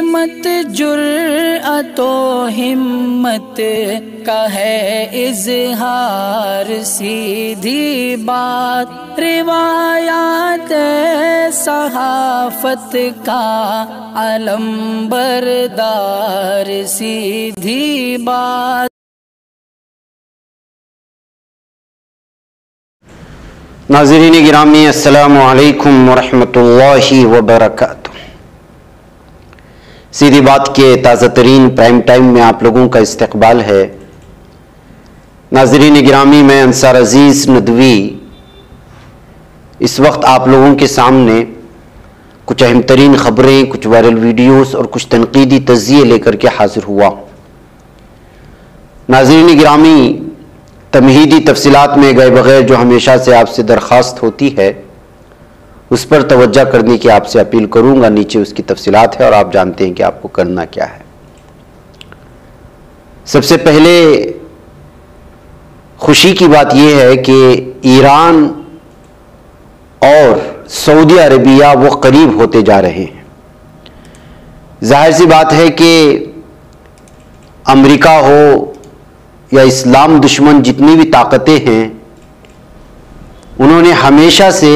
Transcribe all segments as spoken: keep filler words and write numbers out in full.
सीमत जुर्अतो हिम्मत का है इजहार, सीधी बात रिवायात सहाफत का अलम बरदार, सीधी बात। नाज़रीन गिरामी, अस्सलामु अलैकुम वरहमतुल्लाहि वबरकातुह। सीधी बात के ताज़ा तरीन प्राइम टाइम में आप लोगों का इस्तकबाल है। नाज़रीन गिरामी, मैं अंसार अजीज़ नदवी इस वक्त आप लोगों के सामने कुछ अहम तरीन ख़बरें, कुछ वायरल वीडियोस और कुछ तनकीदी तज़्ज़िये लेकर के हाजिर हुआ। नाज़रीन गिरामी, तमहीदी तफसीलात में गए बगैर जो हमेशा से आपसे दरख्वास्त होती है उस पर तवज्जो करने की आपसे अपील करूंगा। नीचे उसकी तफसीलात है और आप जानते हैं कि आपको करना क्या है। सबसे पहले खुशी की बात यह है कि ईरान और सऊदी अरबिया वो करीब होते जा रहे हैं। जाहिर सी बात है कि अमेरिका हो या इस्लाम दुश्मन जितनी भी ताकतें हैं, उन्होंने हमेशा से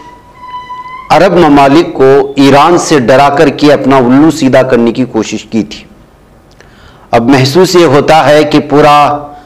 अरब ममालिक को ईरान से डरा कर के अपना उल्लू सीधा करने की कोशिश की थी। अब महसूस ये होता है कि पूरा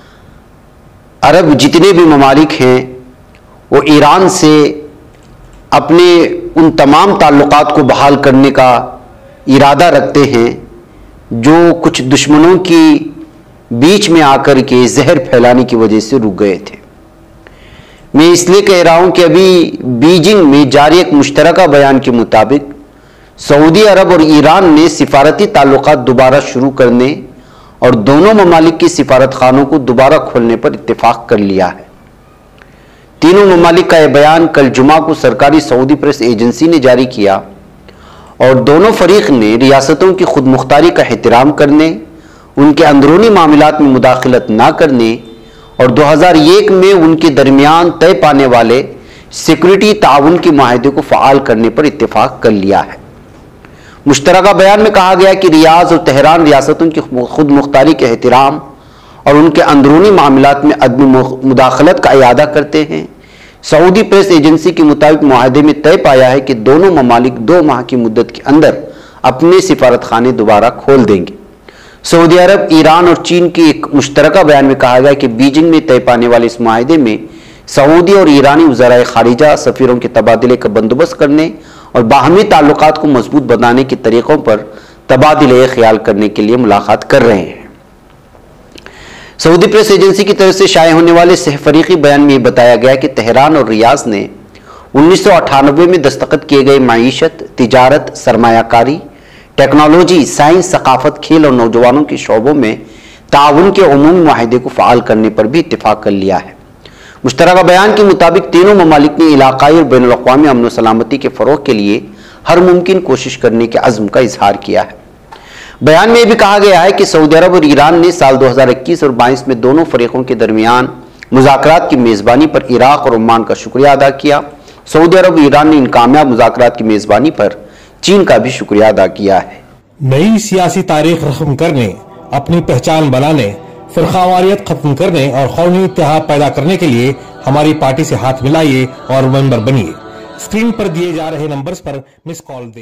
अरब जितने भी ममालिक हैं वो ईरान से अपने उन तमाम ताल्लुकात को बहाल करने का इरादा रखते हैं जो कुछ दुश्मनों की बीच में आकर के जहर फैलाने की वजह से रुक गए थे। मैं इसलिए कह रहा हूं कि अभी बीजिंग में जारी एक मुश्तरका बयान के मुताबिक सऊदी अरब और ईरान ने सिफारती ताल्लुकात दोबारा शुरू करने और दोनों ममालिक की सिफारत खानों को दोबारा खोलने पर इत्तेफाक कर लिया है। तीनों ममालिक का यह बयान कल जुमा को सरकारी सऊदी प्रेस एजेंसी ने जारी किया और दोनों फरीक ने रियासतों की खुद मुख्तारी का एहतराम करने, उनके अंदरूनी मामलात में मुदाखलत ना करने और दो हज़ार एक में उनके दरमियान तय पाने वाले सिक्योरिटी ताउन के माहदे को फ़आल करने पर इत्तेफाक कर लिया है। मुश्तरका बयान में कहा गया कि रियाज और तेहरान रियासतों की खुद मुख्तारी के एहतराम और उनके अंदरूनी मामलात में अदम मुदाखलत का इयादा करते हैं। सऊदी प्रेस एजेंसी के मुताबिक मुआहदे में तय पाया है कि दोनों ममालिक दो माह की मुद्दत के अंदर अपने सिफारत खाने दोबारा खोल देंगे। सऊदी अरब, ईरान और चीन की एक मुश्तरका बयान में कहा गया कि बीजिंग में तय पाने वाले इस मुआहदे में सऊदी और ईरानी वज़राए खारिजा सफ़ीरों के तबादले का बंदोबस्त करने और बाहमी ताल्लुकात को मजबूत बनाने के तरीक़ों पर तबादले ख्याल करने के लिए मुलाकात कर रहे हैं। सऊदी प्रेस एजेंसी की तरफ से शाये होने वाले सहफरीकी बयान में बताया गया कि तेहरान और रियाज ने उन्नीस सौ अट्ठानबे में दस्तखत किए गए माईशत, तिजारत, सरमायाकारी, टेक्नोलॉजी, साइंस, सकाफत, खेल और नौजवानों के शोबों में ताउन के उमूमी मुआहदे को फ़आल करने पर भी इत्तेफाक कर लिया है। मुश्तरका बयान के मुताबिक तीनों ममालिक ने इलाकाई और बैनुल अक़वामी अमन व सलामती के फ़रोग़ के लिए हर मुमकिन कोशिश करने के अज़्म का इजहार किया है। बयान में यह भी कहा गया है कि सऊदी अरब और ईरान ने साल दो हज़ार इक्कीस और बाईस में दोनों फरीकों के दरमियान मुज़ाकरात की मेज़बानी पर इराक़ और ओमान का शुक्रिया अदा किया। सऊदी अरब और ईरान ने इन कामयाब मुज़ाकरात की मेज़बानी पर चीन का भी शुक्रिया अदा किया है। नई सियासी तारीख रकम करने, अपनी पहचान बनाने, फ़िरक़ावारियत खत्म करने और कौमी इत्तेहाद पैदा करने के लिए हमारी पार्टी से हाथ मिलाइए और मेंबर बनिए। स्क्रीन पर दिए जा रहे नंबर्स पर मिस कॉल दें।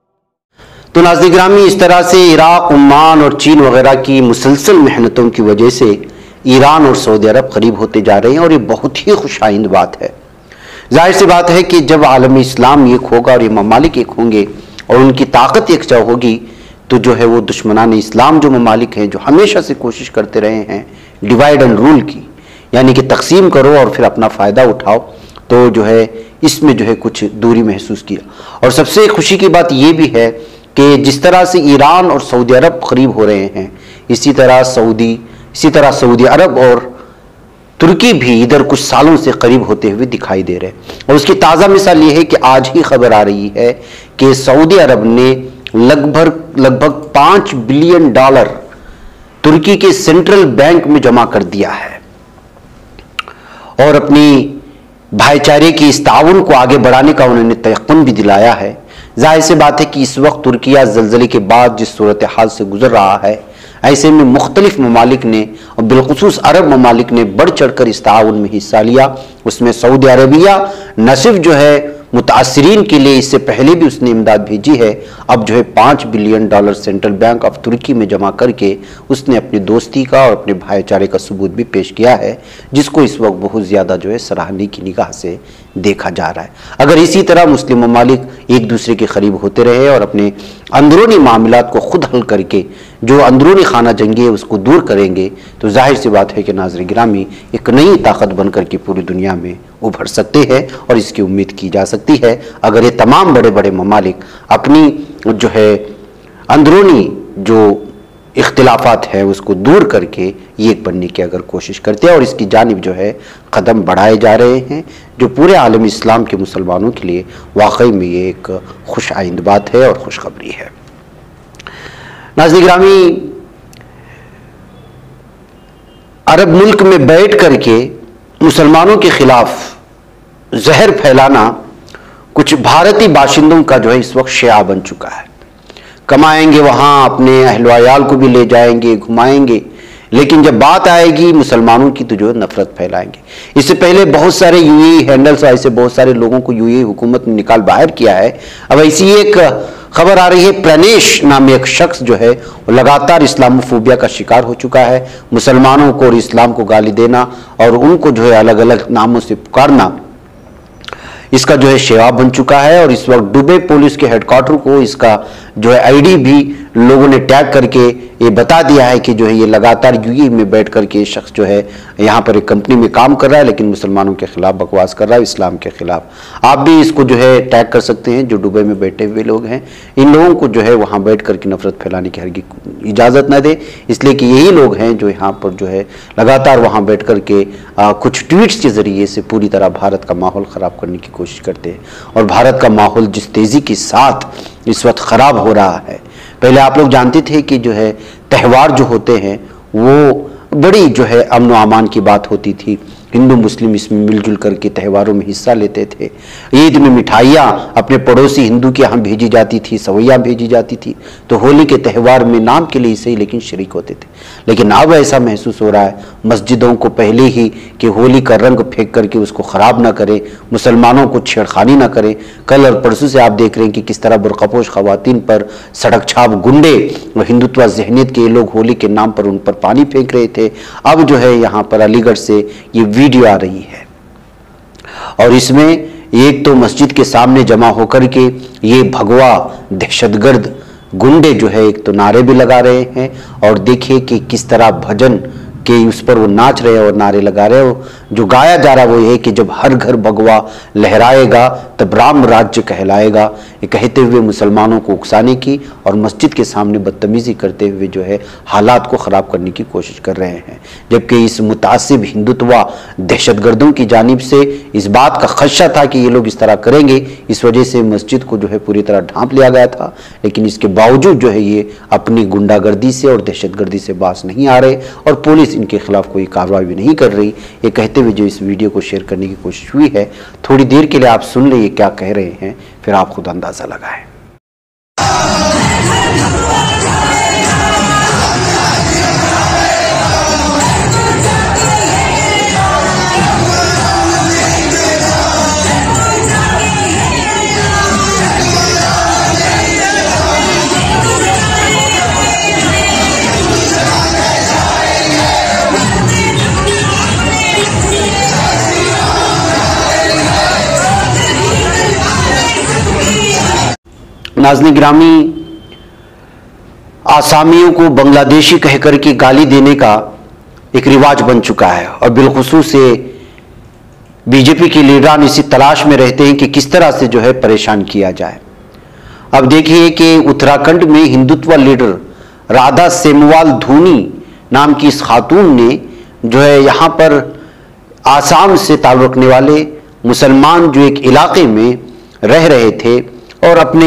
तो नाज़रीन गिरामी, इस तरह से इराक़, ओमान और चीन वगैरह की मुसलसल मेहनतों की वजह से ईरान और सऊदी अरब करीब होते जा रहे हैं और ये बहुत ही खुशाइंद बात है। जाहिर सी बात है कि जब आलम इस्लाम एक होगा और ये ममालिक एक होंगे और उनकी ताकत एकजा होगी तो जो है वो दुश्मनान इस्लाम जो ममालिक हैं, जो हमेशा से कोशिश करते रहे हैं डिवाइड एंड रूल की, यानी कि तकसीम करो और फिर अपना फ़ायदा उठाओ, तो जो है इसमें जो है कुछ दूरी महसूस किया। और सबसे खुशी की बात यह भी है कि जिस तरह से ईरान और सऊदी अरब करीब हो रहे हैं, इसी तरह सऊदी इसी तरह सऊदी अरब और तुर्की भी इधर कुछ सालों से करीब होते हुए दिखाई दे रहे हैं। और उसकी ताज़ा मिसाल ये है कि आज ही खबर आ रही है कि सऊदी अरब ने लगभग लगभग पाँच बिलियन डॉलर तुर्की के सेंट्रल बैंक में जमा कर दिया है और अपनी भाईचारे की इस ताउन को आगे बढ़ाने का उन्होंने तयक़ुन भी दिलाया है। जाहिर सी बात है कि इस वक्त तुर्किया ज़लज़ले के बाद जिस सूरत हाल से गुजर रहा है, ऐसे में मुख्तलिफ ममालिक ने और बिलखुसूस अरब ममालिक ने बढ़ चढ़ कर इस ताउन में हिस्सा लिया। उसमें सऊदी अरबिया न सिर्फ जो है मुतासरीन के लिए, इससे पहले भी उसने इमदाद भेजी है, अब जो है पाँच billion dollar central bank of Turkey में जमा करके उसने अपनी दोस्ती का और अपने भाईचारे का सबूत भी पेश किया है, जिसको इस वक्त बहुत ज़्यादा जो है सराहनीय की निगाह से देखा जा रहा है। अगर इसी तरह मुस्लिम ममालिक एक दूसरे के करीब होते रहे और अपने अंदरूनी मामलात को खुद हल करके जो अंदरूनी खाना जंगी है उसको दूर करेंगे, तो जाहिर सी बात है कि नाज़रीन गिरामी एक नई ताकत बनकर के पूरी दुनिया में उभर सकते हैं और इसकी उम्मीद की जा सकती है अगर ये तमाम बड़े बड़े ममालिक अपनी जो है अंदरूनी जो इख्तिलाफात है उसको दूर करके एक बनने की अगर कोशिश करते हैं और इसकी जानिब जो है कदम बढ़ाए जा रहे हैं, जो पूरे आलम इस्लाम के मुसलमानों के लिए वाकई में ये एक खुश आइंद बात है और खुशखबरी है। नाज़रीन गिरामी, अरब मुल्क में बैठ करके मुसलमानों के खिलाफ जहर फैलाना कुछ भारतीय बाशिंदों का जो है इस वक्त शिया बन चुका है। कमाएंगे वहाँ, अपने अहलवायाल को भी ले जाएंगे, घुमाएंगे, लेकिन जब बात आएगी मुसलमानों की तो जो है नफरत फैलाएंगे। इससे पहले बहुत सारे यूएई हैंडल्स, ऐसे बहुत सारे लोगों को यूएई हुकूमत ने निकाल बाहर किया है। अब ऐसी एक खबर आ रही है, प्रनेश नाम एक शख्स जो है वो लगातार इस्लामोफोबिया का शिकार हो चुका है। मुसलमानों को और इस्लाम को गाली देना और उनको जो है अलग अलग नामों से पुकारना इसका जो है शिवा बन चुका है। और इस वक्त दुबई पुलिस के हेडक्वार्टर को इसका जो है आईडी भी लोगों ने टैग करके ये बता दिया है कि जो है ये लगातार यूएई में बैठ करके ये शख्स जो है यहाँ पर एक कंपनी में काम कर रहा है, लेकिन मुसलमानों के खिलाफ बकवास कर रहा है, इस्लाम के खिलाफ। आप भी इसको जो है टैग कर सकते हैं, जो दुबई में बैठे हुए लोग हैं, इन लोगों को जो है वहाँ बैठ करके नफरत फैलाने की हरगिज़ इजाज़त न दे, इसलिए कि यही लोग हैं जो यहाँ पर जो है लगातार वहाँ बैठ करके कुछ ट्वीट्स के ज़रिए से पूरी तरह भारत का माहौल ख़राब करने की कोशिश करते हैं। और भारत का माहौल जिस तेज़ी के साथ इस वक्त ख़राब हो रहा है, पहले आप लोग जानते थे कि जो है त्यौहार जो होते हैं वो बड़ी जो है अमन व अमान की बात होती थी, हिंदू मुस्लिम इसमें मिलजुल करके त्यौहारों में हिस्सा लेते थे। ईद में मिठाइयाँ अपने पड़ोसी हिंदू के यहाँ भेजी जाती थी, सवैयाँ भेजी जाती थी, तो होली के त्यौहार में नाम के लिए सही लेकिन शरीक होते थे। लेकिन अब ऐसा महसूस हो रहा है मस्जिदों को पहले ही कि होली का रंग फेंक करके उसको ख़राब ना करें, मुसलमानों को छेड़खानी ना करें। कल और परसों से आप देख रहे हैं कि किस तरह बुर्कापोश ख़वातीन पर सड़क छाप गुंडे और हिंदुत्व ज़हनियत के लोग होली के नाम पर उन पर पानी फेंक रहे थे। अब जो है यहाँ पर अलीगढ़ से ये वीडियो आ रही है और इसमें एक तो मस्जिद के सामने जमा होकर के ये भगवा दहशतगर्द गुंडे जो है एक तो नारे भी लगा रहे हैं और देखिए कि किस तरह भजन के उस पर वो नाच रहे हैं और नारे लगा रहे हो। जो गाया जा रहा है वो ये कि जब हर घर भगवा लहराएगा तब राम राज्य कहलाएगा, ये कहते हुए मुसलमानों को उकसाने की और मस्जिद के सामने बदतमीजी करते हुए जो है हालात को ख़राब करने की कोशिश कर रहे हैं। जबकि इस मुतासिब हिंदुत्व दहशतगर्दों की जानिब से इस बात का खदशा था कि ये लोग इस तरह करेंगे, इस वजह से मस्जिद को जो है पूरी तरह ढांप लिया गया था। लेकिन इसके बावजूद जो है ये अपनी गुंडागर्दी से और दहशतगर्दी से बाज नहीं आ रहे और पुलिस इनके खिलाफ कोई कार्रवाई भी नहीं कर रही। ये कहते हुए जो इस वीडियो को शेयर करने की कोशिश हुई है, थोड़ी देर के लिए आप सुन ले ये क्या कह रहे हैं, फिर आप खुद अंदाजा लगाएं। नाज़रीन गिरामी, आसामियों को बांग्लादेशी कहकर के गाली देने का एक रिवाज बन चुका है और बिलखुसूस से बीजेपी के लीडरान इसी तलाश में रहते हैं कि किस तरह से जो है परेशान किया जाए। अब देखिए कि उत्तराखंड में हिंदुत्व लीडर राधा सेमवाल धूनी नाम की इस खातून ने जो है यहाँ पर आसाम से ताल्लुक़ रखने वाले मुसलमान जो एक इलाके में रह रहे थे और अपने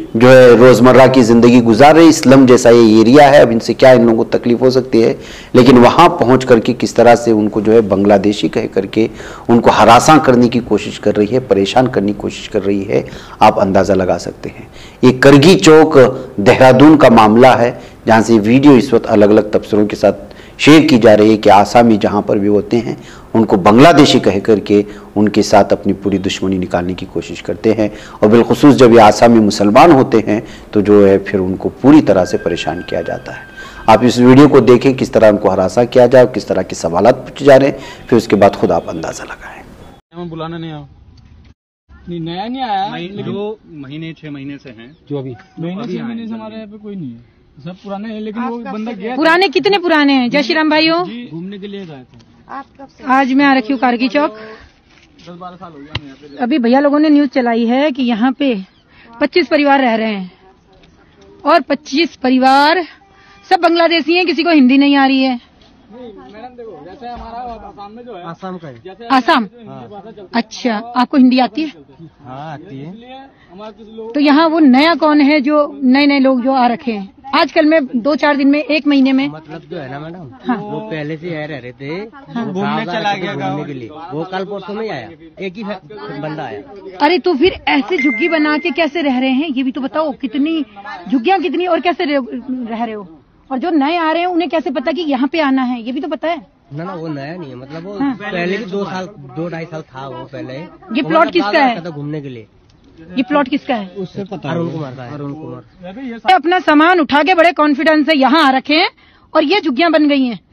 जो है रोज़मर्रा की ज़िंदगी गुजार रहे, स्लम जैसा ये एरिया है। अब इनसे क्या इन लोगों को तकलीफ हो सकती है, लेकिन वहाँ पहुँच करके किस तरह से उनको जो है बांग्लादेशी कह करके उनको हरासा करने की कोशिश कर रही है, परेशान करने की कोशिश कर रही है, आप अंदाज़ा लगा सकते हैं। ये करगी चौक देहरादून का मामला है, जहाँ से वीडियो इस वक्त अलग अलग तबसरों के साथ शेयर की जा रही है कि आसामी जहाँ पर भी होते हैं उनको बांग्लादेशी कह करके उनके साथ अपनी पूरी दुश्मनी निकालने की कोशिश करते हैं, और बिलखुसूस जब ये आसामी मुसलमान होते हैं तो जो है फिर उनको पूरी तरह से परेशान किया जाता है। आप इस वीडियो को देखें, किस तरह उनको हरासा किया जाए, किस तरह के सवालात पूछे जा रहे हैं, फिर उसके बाद खुद आप अंदाज़ा लगाएं। बुलाना नहीं आया, नहीं नया नहीं आया, लेकिन जो महीने छह महीने से हैं, जो अभी महीने छह महीने से हमारे यहाँ पे कोई नहीं है, सब पुराने हैं। लेकिन वो बंदा गया पुराने कितने पुराने हैं? जय श्री राम भाइयों, घूमने के लिए गए थे। आज मैं आ रखी हूँ कारगी चौक। दस बारह साल हो गया यहाँ पे। अभी भैया लोगों ने न्यूज चलाई है कि यहाँ पे पच्चीस परिवार रह रहे हैं, और पच्चीस परिवार सब बांग्लादेशी हैं, किसी को हिंदी नहीं आ रही है। मैडम देखो, जैसे हमारा आसाम में जो है, आसाम का है। आसाम, अच्छा आपको हिंदी आती है? हाँ आती है। हमारे कुछ लोग तो यहाँ वो नया कौन है जो नए नए लोग जो आ रखे हैं आजकल में, दो चार दिन में, एक महीने में? मतलब जो है ना मैडम, हाँ। वो पहले से यहाँ रह रहे थे, घूमने चला गया घूमने के लिए। वो कल परसों में आया, एक ही बंदा आया। अरे तो फिर ऐसे झुग्गी बना के कैसे रह रहे हैं, ये भी तो बताओ। कितनी झुग्गियां कितनी, और कैसे रह रह रहे हो? और जो नए आ रहे हैं उन्हें कैसे पता कि यहाँ पे आना है, ये भी तो पता है ना। ना वो नया नहीं है, मतलब वो हाँ। पहले भी दो साल दो ढाई साल था वो पहले। ये प्लॉट किसका है? घूमने के लिए। ये प्लॉट किसका है? उससे पता अरुण कुमार का है। अरुण कुमार ये अपना सामान उठा के बड़े कॉन्फिडेंस से यहाँ आ रखे हैं, और ये झुग्गियां बन गई हैं।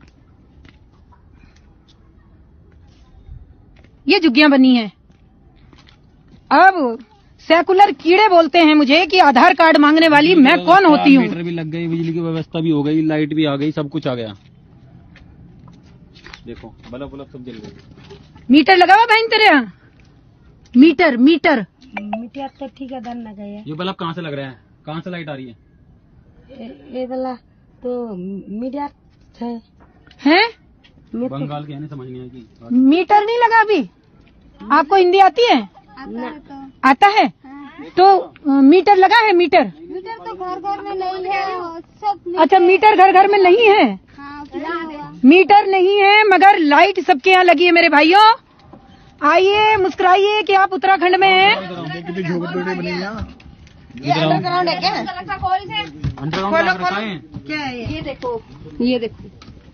ये झुग्गियां बनी हैं। अब सेकुलर कीड़े बोलते हैं मुझे कि आधार कार्ड मांगने वाली मैं कौन होती हूँ? मीटर भी लग गई, बिजली की व्यवस्था भी हो गई, लाइट भी आ गई, सब कुछ आ गया। देखो बल्ब बल्ब सब जल गए। मीटर लगा हुआ बहन तेरे यहाँ? मीटर मीटर मीटर तो ठेकेदार न गए। ये बल्ब कहाँ से लग रहा है, कहाँ से लाइट आ रही है? ये वाला तो मीडिया है, हैं? बंगाल के है, समझ नहीं आएगी। मीटर नहीं लगा अभी? आपको हिंदी आती है? आता है तो मीटर लगा है? मीटर मीटर तो घर घर में नहीं है, सब अच्छा मीटर घर घर में नहीं है। मीटर नहीं है मगर लाइट सबके यहाँ लगी है मेरे भाइयों। आइए मुस्कुराइए कि आप उत्तराखंड में हैं। ये अंडरग्राउंड है क्या? अंडरग्राउंड क्या है ये? देखो ये देखो,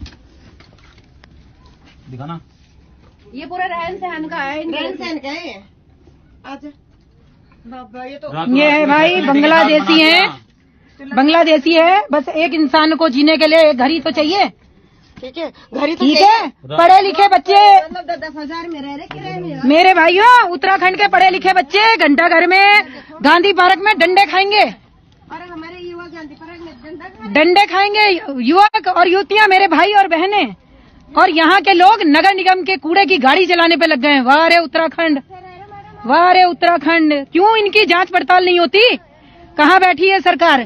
दिखाना। ये पूरा रहन सहन का है, रहन सहन का है। अच्छा बाबा ये तो ये है भाई बांग्लादेशी है, बांग्लादेशी है। बस एक इंसान को जीने के लिए एक घर ही तो चाहिए। ठीक है, घर ही तो ठीक है, पढ़े लिखे बच्चे मतलब दस हजार में रह रहे किराए में। मेरे भाइयों, उत्तराखंड के पढ़े लिखे बच्चे घंटा घर में गांधी पार्क में डंडे खाएंगे, और हमारे युवा गांधी पार्क में डंडा खा- डंडे खाएंगे युवक और युवतियां, मेरे भाई और बहनें। और यहाँ के लोग नगर निगम के कूड़े की गाड़ी चलाने पे लग गए हैं। वाह रे उत्तराखंड, वाह रे उत्तराखंड। क्यों इनकी जांच पड़ताल नहीं होती? कहाँ बैठी है सरकार?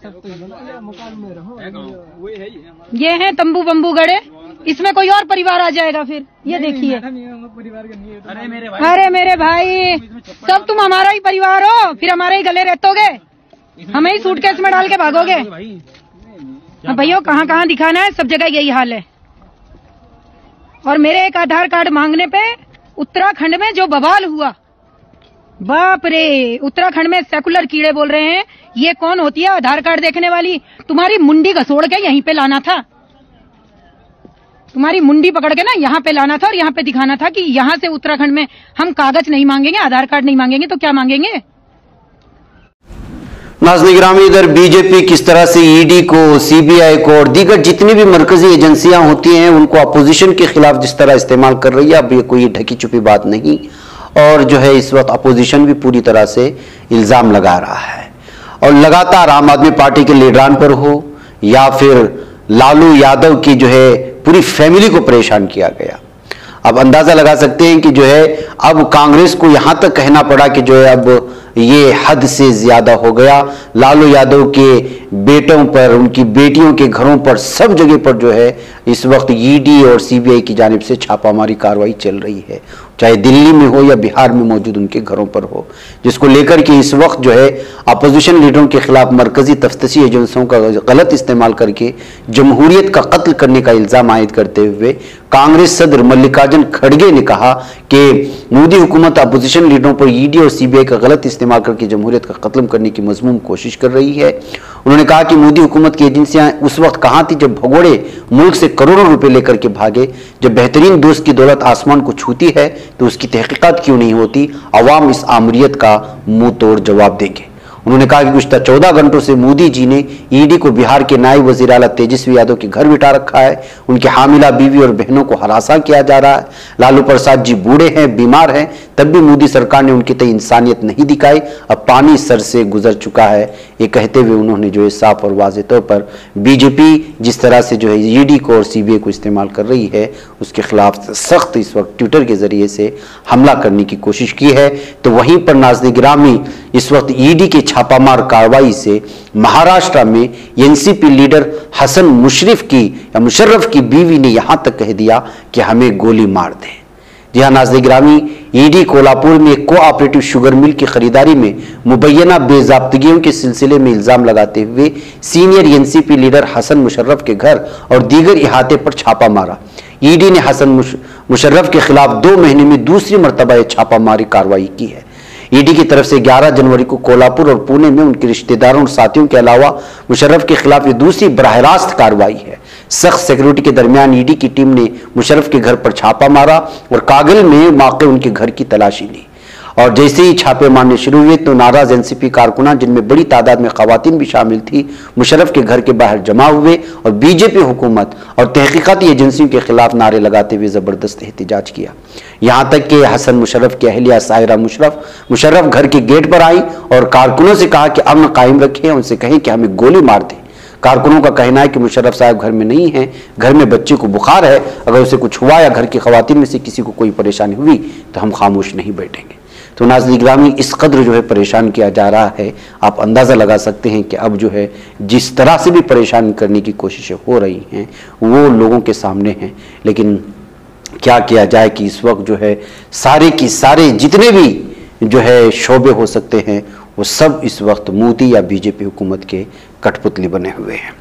ये है तंबू बम्बू गड़े, इसमें कोई और परिवार आ जाएगा फिर। ये देखिए, अरे मेरे अरे मेरे भाई, सब तुम हमारा ही परिवार हो, फिर हमारे ही गले रहतोगे, हमें ही सूटकेस में डाल के भागोगे। अब भैया कहाँ कहाँ दिखाना है, सब जगह यही हाल है। और मेरे एक आधार कार्ड मांगने पे उत्तराखंड में जो बवाल हुआ, बाप रे। उत्तराखंड में सेकुलर कीड़े बोल रहे हैं ये कौन होती है आधार कार्ड देखने वाली? तुम्हारी मुंडी घसोड़ के यहीं पे लाना था, तुम्हारी मुंडी पकड़ के ना यहाँ पे लाना था, और यहाँ पे दिखाना था कि यहाँ से उत्तराखंड में हम कागज नहीं मांगेंगे, आधार कार्ड नहीं मांगेंगे, तो क्या मांगेंगे? नाज़रीन गिरामी, इधर बीजेपी किस तरह से ईडी को, सीबीआई को और दीगर जितनी भी मरकजी एजेंसियां होती हैं उनको अपोजिशन के खिलाफ जिस तरह इस्तेमाल कर रही है, अब ये कोई ढकी छुपी बात नहीं। और जो है इस वक्त अपोजिशन भी पूरी तरह से इल्जाम लगा रहा है, और लगातार आम आदमी पार्टी के लीडरान पर हो या फिर लालू यादव की जो है पूरी फैमिली को परेशान किया गया। अब अंदाजा लगा सकते हैं कि जो है अब कांग्रेस को यहां तक कहना पड़ा कि जो है अब ये हद से ज्यादा हो गया। लालू यादव के बेटों पर, उनकी बेटियों के घरों पर, सब जगह पर जो है इस वक्त ईडी और सीबीआई की जानिब से छापामारी कार्रवाई चल रही है। चाहे दिल्ली में हो या बिहार में मौजूद उनके घरों पर हो, जिसको लेकर के इस वक्त जो है अपोजिशन लीडरों के खिलाफ मरकजी तफ्तीशी एजेंसियों का गलत इस्तेमाल करके जमहूरियत का कत्ल करने का इल्जाम आयद करते हुए कांग्रेस सदर मल्लिकार्जुन खड़गे ने कहा कि मोदी हुकूमत अपोजिशन लीडरों पर ईडी और सीबीआई का गलत इस्तेमाल करके जमहूरियत का कत्ल करने की मजमूम कोशिश कर रही है। उन्होंने कहा कि मोदी हुकूमत की एजेंसियां उस वक्त कहां थी जब भगोड़े मुल्क से करोड़ों रुपए लेकर के भागे। जब बेहतरीन दोस्त की दौलत आसमान को छूती है तो उसकी तहकीकात क्यों नहीं होती? अवाम इस आमरीत का मुंह तोड़ जवाब देंगे। उन्होंने कहा कि गुज़श्ता चौदह घंटों से मोदी जी ने ईडी को बिहार के नायब वज़ीर आला तेजस्वी यादव के घर बिठा रखा है। उनके हामिला बीवी और बहनों को हरासा किया जा रहा है। लालू प्रसाद जी बूढ़े हैं, बीमार हैं, तब भी मोदी सरकार ने उनके तय इंसानियत नहीं दिखाई। अब पानी सर से गुजर चुका है। ये कहते हुए उन्होंने जो है साफ और वाज़ेह तौर पर बीजेपी जिस तरह से जो है ईडी को और सीबीआई को इस्तेमाल कर रही है उसके खिलाफ सख्त इस वक्त ट्विटर के जरिए से हमला करने की कोशिश की है। तो वहीं पर नाज़रीन गिरामी इस वक्त ईडी के छापामार कार्रवाई से महाराष्ट्र में एनसीपी लीडर हसन मुशर्रफ की या मुशर्रफ की बीवी ने यहां तक कह दिया कि हमें गोली मार दे। जी हाँ नाज़रीन गिरामी, ईडी कोल्हापुर में एक कोऑपरेटिव शुगर मिल की खरीदारी में मुबैना बेज़ाब्तगियों के सिलसिले में इल्जाम लगाते हुए senior NCP leader Hasan Mushrif के घर और दीगर इहाते पर छापा मारा। ईडी ने हसन मुशर्रफ के खिलाफ दो महीने में दूसरी मरतबा छापामारी कार्रवाई की है। ईडी की तरफ से ग्यारह जनवरी को कोल्हापुर और पुणे में उनके रिश्तेदारों और साथियों के अलावा मुशर्रफ के खिलाफ ये दूसरी बराह रास्त कार्रवाई है। सख्त सिक्योरिटी के दरमियान ईडी की टीम ने मुशर्रफ के घर पर छापा मारा और कागल में वाक़ उनके घर की तलाशी ली। और जैसे ही छापे मारने शुरू हुए तो नाराज एनसीपी कारकुनान, जिनमें बड़ी तादाद में खवातीन भी शामिल थी, मुशर्रफ के घर के बाहर जमा हुए और बीजेपी हुकूमत और तहकीकाती एजेंसियों के खिलाफ नारे लगाते हुए जबरदस्त एहतजाज किया। यहां तक कि हसन मुशर्रफ की अहलिया साहिरा मुशर्रफ मुशर्रफ घर के गेट पर आई और कारकुनों से कहा कि अमन कायम रखें, उनसे कहें कि हमें गोली मार दें। कारकुनों का कहना है कि मुशर्रफ साहब घर में नहीं है, घर में बच्चे को बुखार है, अगर उसे कुछ हुआ या घर की खवातीन में से किसी को कोई परेशानी हुई तो हम खामोश नहीं बैठेंगे। तो नाज़रीन गिरामी, इस कदर जो है परेशान किया जा रहा है, आप अंदाज़ा लगा सकते हैं कि अब जो है जिस तरह से भी परेशान करने की कोशिशें हो रही हैं वो लोगों के सामने हैं। लेकिन क्या किया जाए कि इस वक्त जो है सारे की सारे जितने भी जो है शोबे हो सकते हैं वो सब इस वक्त मोदी या बीजेपी हुकूमत के कठपुतली बने हुए हैं।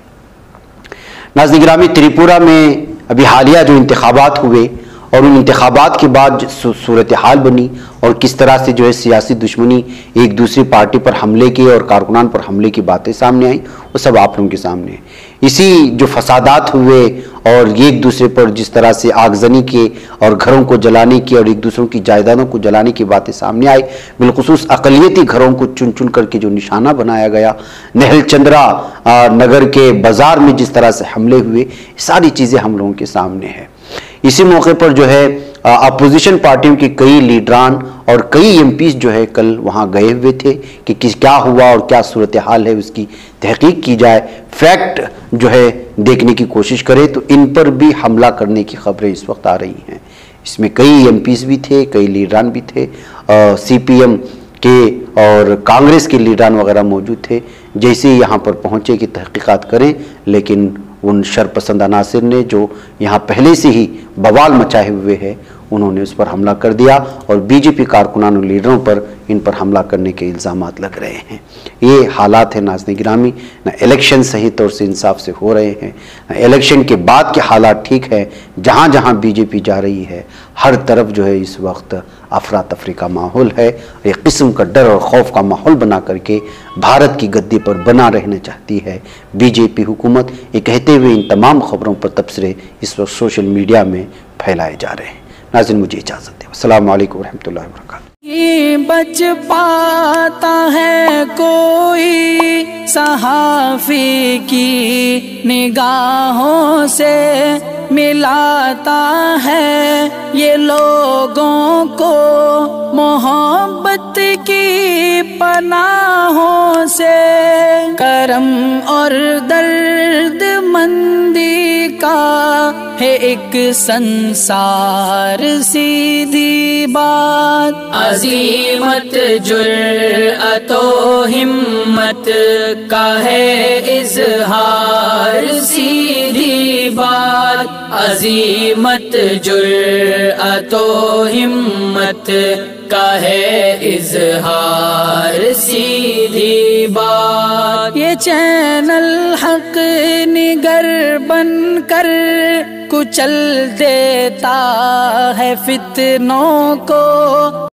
नाज़रीन गिरामी, त्रिपुरा में अभी हालिया जो इंतखाबात हुए और उन इंतखाबात के बाद सूरत हाल बनी और किस तरह से जो है सियासी दुश्मनी, एक दूसरी पार्टी पर हमले की और कारकुनान पर हमले की बातें सामने आई, वो सब आप लोगों के सामने है। इसी जो फसादात हुए और एक दूसरे पर जिस तरह से आगजनी के और घरों को जलाने की और एक दूसरों की जायदादों को जलाने की बातें सामने आई, बिलखुसूस अक़लियती घरों को चुन चुन करके जो निशाना बनाया गया, नहल चंद्रा नगर के बाजार में जिस तरह से हमले हुए, सारी चीज़ें हम लोगों के सामने है। इसी मौके पर जो है अपोजिशन पार्टियों के कई लीडरान और कई एमपीज जो है कल वहां गए हुए थे कि किस क्या हुआ और क्या सूरत हाल है उसकी तहकीक की जाए, फैक्ट जो है देखने की कोशिश करें। तो इन पर भी हमला करने की खबरें इस वक्त आ रही हैं। इसमें कई एमपीज भी थे, कई लीडरान भी थे, सीपीएम के और कांग्रेस के लीडरान वगैरह मौजूद थे। जैसे ही यहाँ पर पहुँचे कि तहकीकात करें, लेकिन उन शरपसंद अनासिर ने जो यहाँ पहले से ही बवाल मचाए हुए हैं उन्होंने उस पर हमला कर दिया और बीजेपी कारकुनान और लीडरों पर इन पर हमला करने के इल्ज़ामात लग रहे हैं। ये हालात है नाज़रीन गिरामी, न इलेक्शन सही तौर से इंसाफ से हो रहे हैं, न इलेक्शन के बाद के हालात ठीक है। जहाँ जहाँ बीजेपी जा रही है हर तरफ जो है इस वक्त अफरा तफरी का माहौल है। एक किस्म का डर और खौफ का माहौल बना करके भारत की गद्दी पर बना रहना चाहती है बीजेपी हुकूमत। ये कहते हुए इन तमाम खबरों पर तबसरे इस वक्त सोशल मीडिया में फैलाए जा रहे हैं। नाज़रीन, मुझे इजाज़त दें। अस्सलाम वालेकुम रहमतुल्लाहि व बरकातुहू। ये बच पाता है कोई सहाफ़ी की निगाहों से, मिलाता है ये लोगों को मोहब्बत की पनाहों से। करम और दर्द मंदी का है एक संसार, सीधी बात अजीमत जुर्अतो हिम्मत का है इज़हार, सीधी बात। अजीमत जुर्अतो हिम्मत का है इजहार सीधी बात। ये चैनल हक निगर बन कर कुचल देता है फितनों को।